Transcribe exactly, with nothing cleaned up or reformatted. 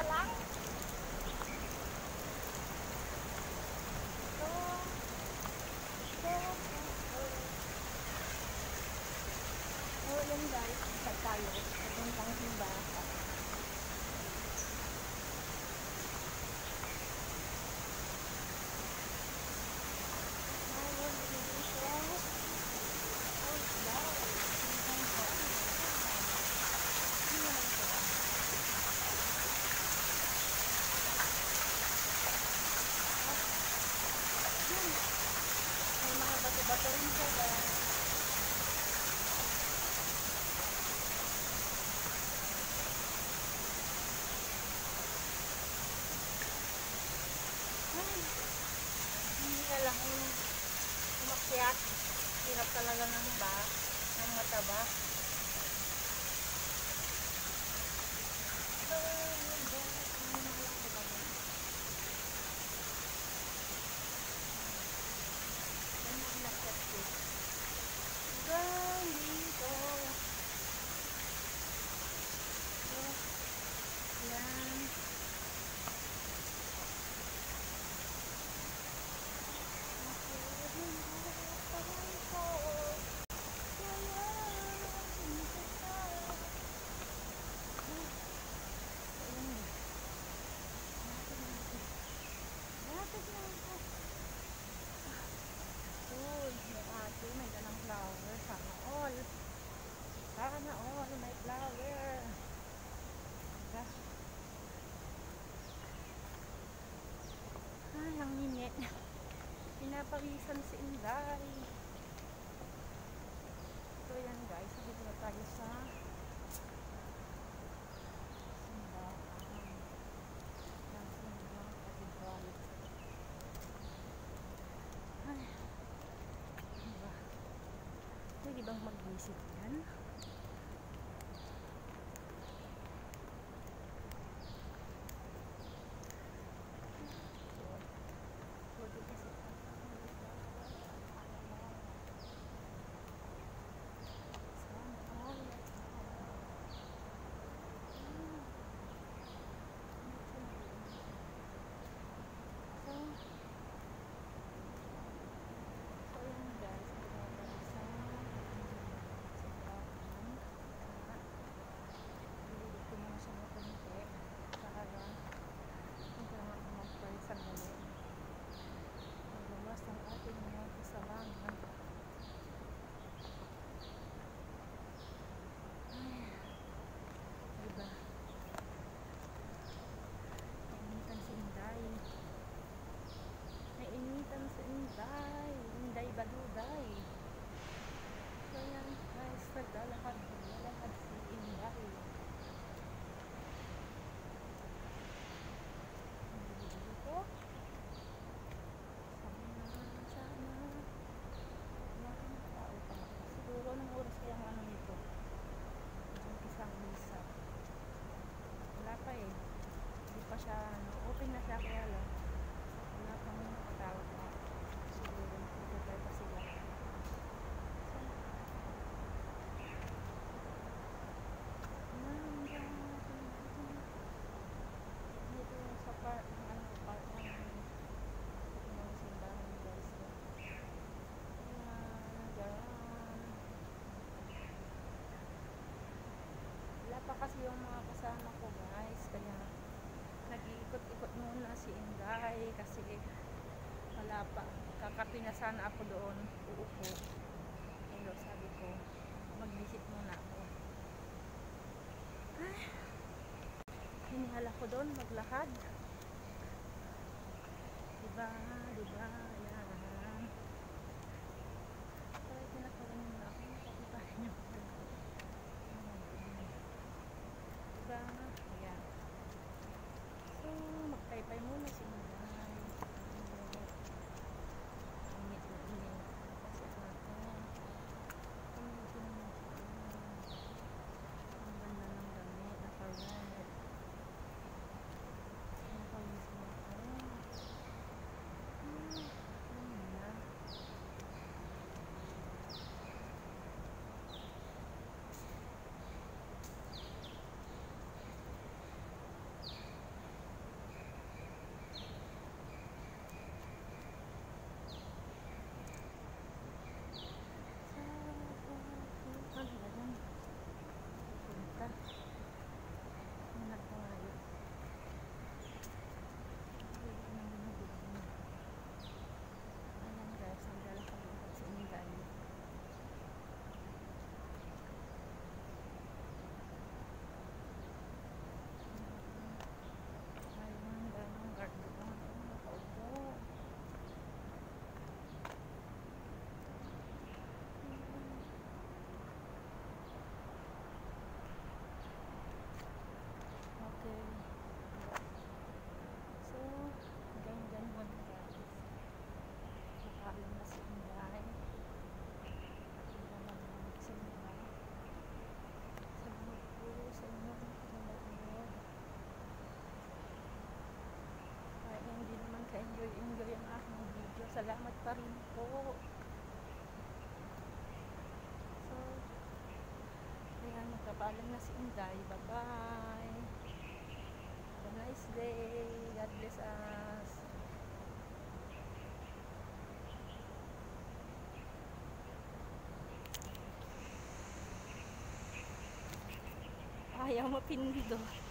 lang. So, so, so, so, yun guys, isa tayo. Papuntang Himbasa. Ayun, dito. Oh, wow. May mga bato-bato rin siya guys. Ay, hindi na lang umakyat. Hirap talaga ng ba, ng mataba. Hanggang dito. So, yan. Uy, may ate, may dalang flower. Sana all. Sana all, may flower. Diba? Ay, ang init. Pinapawisan si Inday. So, yan guys. Dito na tayo sa simbahan. Ang simbahan katedral. Ay, diba? Pwede bang mag-visit yan? Pwede kasi ang ating mga kasalanan. Ay, diba? Nainitan si Inday. Nainitan si Inday. Inday Baluday. So yan guys, naglalakad. Naglalakad si Inday. Dito. Siguro ng oras kaya ang ano nito ang isang misa wala pa eh, hindi pa siya ano, open na siya kaya lang wala pang nakatawag na siguro nagpapay pa sila. So dito sa park ng ano, park ng ng simbahan guys. Wala pa kasi yung mga kasama ko guys, kaya nag-iikot-ikot muna si Inday kasi wala pa, kakapi na sana ako doon uupo, pero sabi ko mag-visit muna ako. Ay, hinihala ko doon maglakad, diba diba yan. Kaya tinakawan muna ako, nakakitahin nyo diba, ayan. So magtaypay muna si Inday. Init na init kasi natin kumitin na siya. Ang ganda ng damit, naka-red, nakawisin ako. Hmm. Magpapaalam na si Inday. Bye-bye. Have a nice day. God bless us. Ayaw mapindot.